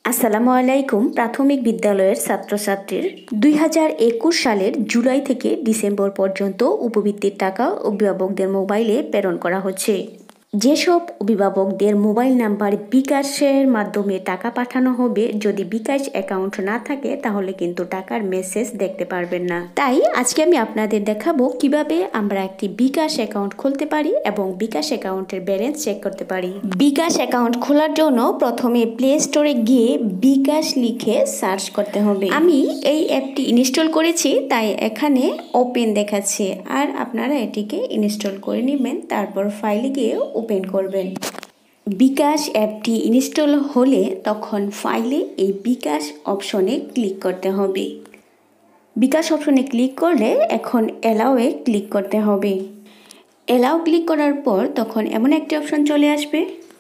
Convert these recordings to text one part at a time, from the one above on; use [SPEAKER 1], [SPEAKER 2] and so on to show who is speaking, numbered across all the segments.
[SPEAKER 1] আসসালামু আলাইকুম। প্রাথমিক বিদ্যালয়ের ছাত্রছাত্রীর 2021 সালের জুলাই থেকে ডিসেম্বর পর্যন্ত উপবৃত্তির টাকা অভিভাবকদের মোবাইলে প্রেরণ করা হচ্ছে। যেসব অভিভাবকদের মোবাইল নাম্বার বিকাশের মাধ্যমে টাকা পাঠানো হবে, যদি বিকাশ অ্যাকাউন্ট না থাকে তাহলে কিন্তু টাকার মেসেজ দেখতে পারবেন না। তাই আজকে আমি আপনাদের দেখাবো কিভাবে আমরা একটি বিকাশ অ্যাকাউন্ট খুলতে পারি এবং বিকাশ অ্যাকাউন্টের ব্যালেন্স চেক করতে পারি। বিকাশ অ্যাকাউন্ট খোলার জন্য প্রথমে প্লে স্টোরে গিয়ে বিকাশ লিখে সার্চ করতে হবে। আমি এই অ্যাপটি ইনস্টল করেছি, তাই এখানে ওপেন দেখাচ্ছে, আর আপনারা এটিকে ইনস্টল করে নেবেন। তারপর ফাইলে গিয়ে ওপেন করবেন। বিকাশ অ্যাপটি ইনস্টল হলে তখন ফাইলে এই বিকাশ অপশনে ক্লিক করতে হবে। বিকাশ অপশনে ক্লিক করলে এখন অ্যালাউয়ে ক্লিক করতে হবে। অ্যালাউ ক্লিক করার পর তখন এমন একটি অপশন চলে আসবে।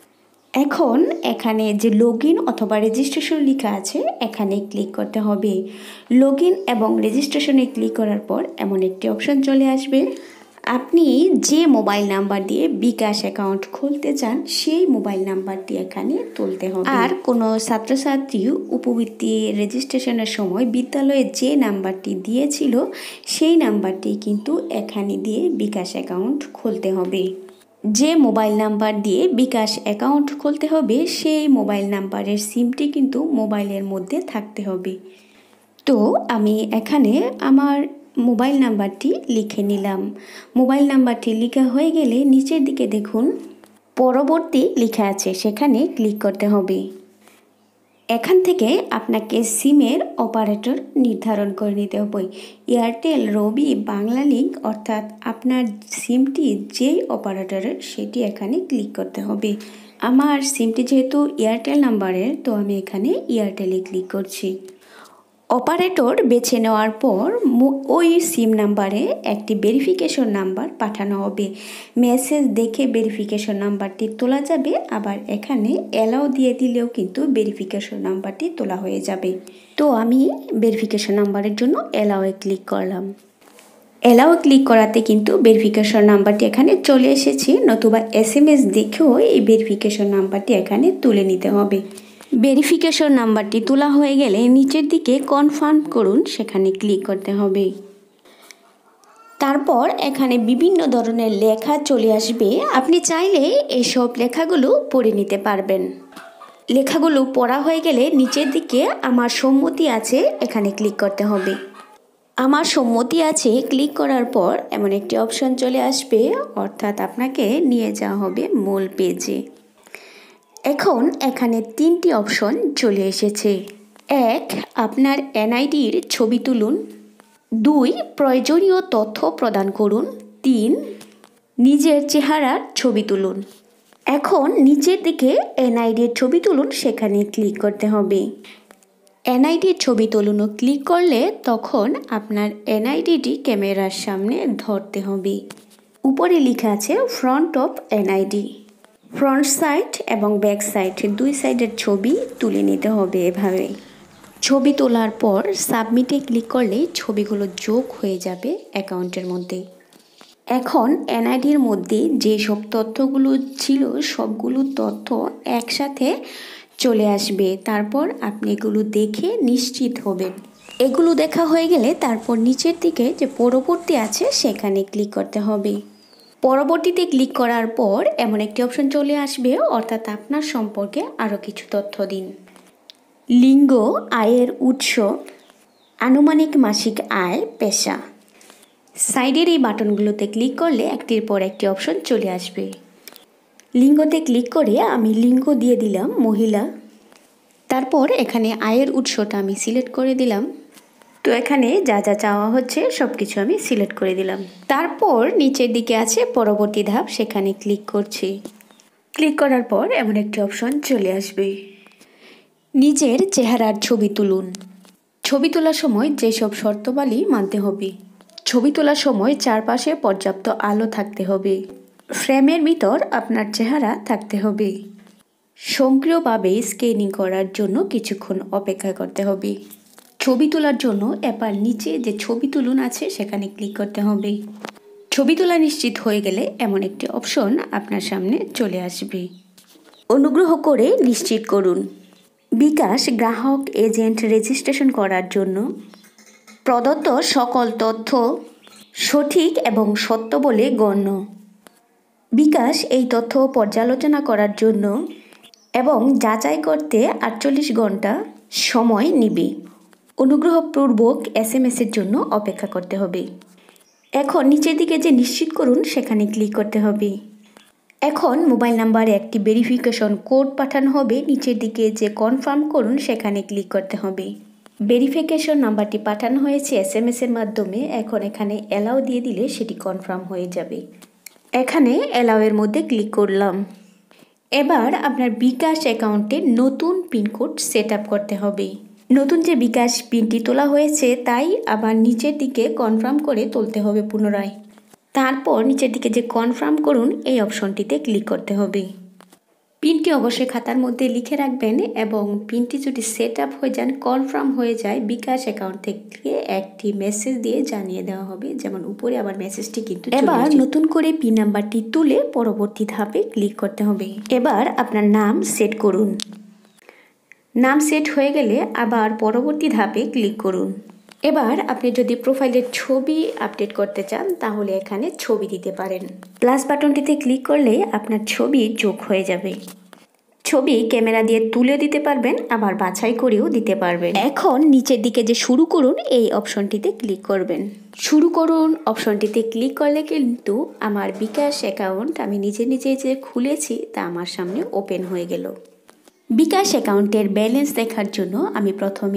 [SPEAKER 1] এখন এখানে যে লগইন অথবা রেজিস্ট্রেশন লেখা আছে, এখানে ক্লিক করতে হবে। লগইন এবং রেজিস্ট্রেশনে ক্লিক করার পর এমন একটি অপশন চলে আসবে। আপনি যে মোবাইল নাম্বার দিয়ে বিকাশ অ্যাকাউন্ট খুলতে চান সেই মোবাইল নাম্বারটি এখানে তুলতে হবে। আর কোনো ছাত্রছাত্রী উপবৃত্তি রেজিস্ট্রেশনের সময় বিদ্যালয়ে যে নাম্বারটি দিয়েছিল সেই নাম্বারটি কিন্তু এখানে দিয়ে বিকাশ অ্যাকাউন্ট খুলতে হবে। যে মোবাইল নাম্বার দিয়ে বিকাশ অ্যাকাউন্ট খুলতে হবে সেই মোবাইল নাম্বারের সিমটি কিন্তু মোবাইলের মধ্যে থাকতে হবে। তো আমি এখানে আমার মোবাইল নাম্বারটি লিখে নিলাম। মোবাইল নাম্বারটি লেখা হয়ে গেলে নিচের দিকে দেখুন পরবর্তী লেখা আছে, সেখানে ক্লিক করতে হবে। এখান থেকে আপনাকে সিমের অপারেটর নির্ধারণ করে নিতে হবে। এয়ারটেল, রবি, বাংলালিংক, অর্থাৎ আপনার সিমটি যেই অপারেটরের সেটি এখানে ক্লিক করতে হবে। আমার সিমটি যেহেতু এয়ারটেল নাম্বারের, তো আমি এখানে এয়ারটেলে ক্লিক করছি। অপারেটর বেছে নেওয়ার পর ওই সিম নাম্বারে একটি ভেরিফিকেশন নাম্বার পাঠানো হবে। মেসেজ দেখে ভেরিফিকেশন নাম্বারটি তোলা যাবে, আবার এখানে অ্যালাউ দিয়ে দিলেও কিন্তু ভেরিফিকেশন নাম্বারটি তোলা হয়ে যাবে। তো আমি ভেরিফিকেশন নাম্বারের জন্য অ্যালাউয়ে ক্লিক করলাম। অ্যালাউ ক্লিক করাতে কিন্তু ভেরিফিকেশন নাম্বারটি এখানে চলে এসেছে, নতুবা SMS দেখেও এই ভেরিফিকেশন নাম্বারটি এখানে তুলে নিতে হবে। ভেরিফিকেশন নাম্বারটি তোলা হয়ে গেলে নিচের দিকে কনফার্ম করুন, সেখানে ক্লিক করতে হবে। তারপর এখানে বিভিন্ন ধরনের লেখা চলে আসবে। আপনি চাইলে এসব লেখাগুলো পড়ে নিতে পারবেন। লেখাগুলো পড়া হয়ে গেলে নিচের দিকে আমার সম্মতি আছে এখানে ক্লিক করতে হবে। আমার সম্মতি আছে ক্লিক করার পর এমন একটি অপশন চলে আসবে, অর্থাৎ আপনাকে নিয়ে যাওয়া হবে মূল পেজে। এখন এখানে 3টি অপশন চলে এসেছে। 1. আপনার NIDর ছবি তুলুন। 2. প্রয়োজনীয় তথ্য প্রদান করুন। 3. নিজের চেহারার ছবি তুলুন। এখন নিচের দিকে NIDর ছবি তুলুন, সেখানে ক্লিক করতে হবে। NIDর ছবি তুলুনও ক্লিক করলে তখন আপনার NIDটি ক্যামেরার সামনে ধরতে হবে। উপরে লেখা আছে front of NID। Front side এবং ব্যাক সাইড দুই সাইডের ছবি তুলে নিতে হবে। এভাবে ছবি তোলার পর সাবমিটে ক্লিক করলে ছবিগুলো যোগ হয়ে যাবে অ্যাকাউন্টের মধ্যে। এখন NIDর মধ্যে যেসব তথ্যগুলো ছিল সবগুলো তথ্য একসাথে চলে আসবে। তারপর আপনি এগুলো দেখে নিশ্চিত হবেন। এগুলো দেখা হয়ে গেলে তারপর নিচের দিকে যে পরবর্তী আছে সেখানে ক্লিক করতে হবে। পরবর্তীতে ক্লিক করার পর এমন একটি অপশন চলে আসবে, অর্থাৎ আপনার সম্পর্কে আরও কিছু তথ্য দিন। লিঙ্গ, আয়ের উৎস, আনুমানিক মাসিক আয়, পেশা। সাইডের এই বাটনগুলোতে ক্লিক করলে একটির পর একটি অপশন চলে আসবে। লিঙ্গতে ক্লিক করে আমি লিঙ্গ দিয়ে দিলাম মহিলা। তারপর এখানে আয়ের উৎসটা আমি সিলেক্ট করে দিলাম। তো এখানে যা যা চাওয়া হচ্ছে সব কিছু আমি সিলেক্ট করে দিলাম। তারপর নিচের দিকে আছে পরবর্তী ধাপ, সেখানে ক্লিক করছি। ক্লিক করার পর এমন একটি অপশন চলে আসবে। নিজের চেহারার ছবি তুলুন। ছবি তোলার সময় যেসব শর্তাবলী মানতে হবে। ছবি তোলার সময় চারপাশে পর্যাপ্ত আলো থাকতে হবে। ফ্রেমের ভিতর আপনার চেহারা থাকতে হবে। সক্রিয়ভাবে স্ক্যানিং করার জন্য কিছুক্ষণ অপেক্ষা করতে হবে। ছবি তোলার জন্য এবার নিচে যে ছবি তুলুন আছে সেখানে ক্লিক করতে হবে। ছবি তোলা নিশ্চিত হয়ে গেলে এমন একটি অপশন আপনার সামনে চলে আসবে। অনুগ্রহ করে নিশ্চিত করুন বিকাশ গ্রাহক এজেন্ট রেজিস্ট্রেশন করার জন্য প্রদত্ত সকল তথ্য সঠিক এবং সত্য বলে গণ্য। বিকাশ এই তথ্য পর্যালোচনা করার জন্য এবং যাচাই করতে 48 ঘন্টা সময় নেবে। অনুগ্রহপূর্বক SMS-এর জন্য অপেক্ষা করতে হবে। এখন নিচের দিকে যে নিশ্চিত করুন সেখানে ক্লিক করতে হবে। এখন মোবাইল নাম্বারে একটি ভেরিফিকেশন কোড পাঠানো হবে। নিচের দিকে যে কনফার্ম করুন সেখানে ক্লিক করতে হবে। ভেরিফিকেশন নাম্বারটি পাঠানো হয়েছে SMS-এর মাধ্যমে। এখন এখানে অ্যালাউ দিয়ে দিলে সেটি কনফার্ম হয়ে যাবে। এখানে অ্যালাউয়ের মধ্যে ক্লিক করলাম। এবার আপনার বিকাশ অ্যাকাউন্টে নতুন পিনকোড সেট আপ করতে হবে। নতুন যে বিকাশ পিনটি তোলা হয়েছে তাই আবার নিচের দিকে কনফার্ম করে তুলতে হবে পুনরায়। তারপর নিচের দিকে যে কনফার্ম করুন এই অপশনটিতে ক্লিক করতে হবে। পিনটি অবশ্যই খাতার মধ্যে লিখে রাখবেন এবং পিনটি যদি সেট আপ হয়ে যান, কনফার্ম হয়ে যায়, বিকাশ অ্যাকাউন্ট থেকে একটি মেসেজ দিয়ে জানিয়ে দেওয়া হবে। যেমন উপরে আবার মেসেজটি কিন্তু এবার নতুন করে পিন নাম্বারটি তুলে পরবর্তী ধাপে ক্লিক করতে হবে। এবার আপনার নাম সেট করুন। নাম সেট হয়ে গেলে আবার পরবর্তী ধাপে ক্লিক করুন। এবার আপনি যদি প্রোফাইলের ছবি আপডেট করতে চান তাহলে এখানে ছবি দিতে পারেন। প্লাস বাটনটিতে ক্লিক করলে আপনার ছবি যোগ হয়ে যাবে। ছবি ক্যামেরা দিয়ে তুলে দিতে পারবেন, আবার বাছাই করেও দিতে পারবেন। এখন নিচের দিকে যে শুরু করুন এই অপশনটিতে ক্লিক করবেন। শুরু করুন অপশনটিতে ক্লিক করলে কিন্তু আমার বিকাশ অ্যাকাউন্ট আমি নিজে নিজে যে খুলেছি তা আমার সামনে ওপেন হয়ে গেল। বিকাশ অ্যাকাউন্টের ব্যালেন্স দেখার জন্য আমি প্রথমে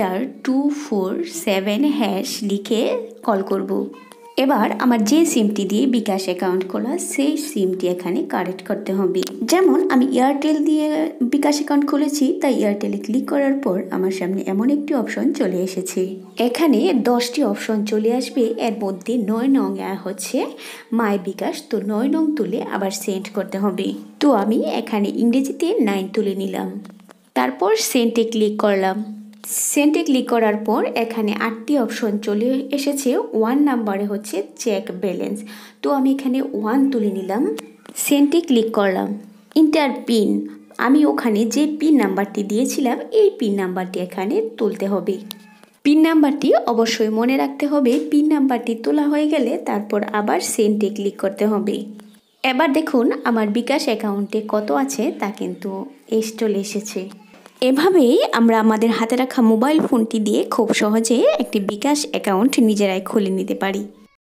[SPEAKER 1] *247# লিখে কল করব। এবার আমার যে সিমটি দিয়ে বিকাশ অ্যাকাউন্ট খোলা সেই সিমটি এখানে কারেক্ট করতে হবে। যেমন আমি এয়ারটেল দিয়ে বিকাশ অ্যাকাউন্ট খুলেছি, তাই এয়ারটেলে ক্লিক করার পর আমার সামনে এমন একটি অপশন চলে এসেছে। এখানে 10টি অপশন চলে আসবে। এর মধ্যে 9 নং হচ্ছে মাই বিকাশ, তো 9 নং তুলে আবার সেন্ড করতে হবে। তো আমি এখানে ইংরেজিতে 9 তুলে নিলাম। তারপর সেন্ডে ক্লিক করলাম। সেন্ডে ক্লিক করার পর এখানে 8টি অপশন চলে এসেছে। 1 নাম্বারে হচ্ছে চেক ব্যালেন্স, তো আমি এখানে 1 তুলে নিলাম। সেন্ডে ক্লিক করলাম। ইন্টার পিন, আমি ওখানে যে পিন নাম্বারটি দিয়েছিলাম এই পিন নাম্বারটি এখানে তুলতে হবে। পিন নাম্বারটি অবশ্যই মনে রাখতে হবে। পিন নাম্বারটি তোলা হয়ে গেলে তারপর আবার সেন্ডে ক্লিক করতে হবে। এবার দেখুন আমার বিকাশ অ্যাকাউন্টে কত আছে তা কিন্তু চলে এসেছে। এভাবেই আমরা আমাদের হাতে রাখা মোবাইল ফোনটি দিয়ে খুব সহজে একটি বিকাশ অ্যাকাউন্ট নিজেরাই খুলে নিতে পারি।